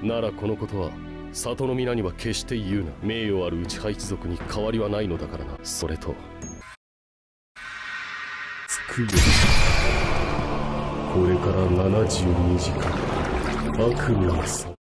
ならこのことは里の皆には決して言うな。名誉ある内派一族に変わりはないのだからな。それとつくよ、これから72時間悪夢の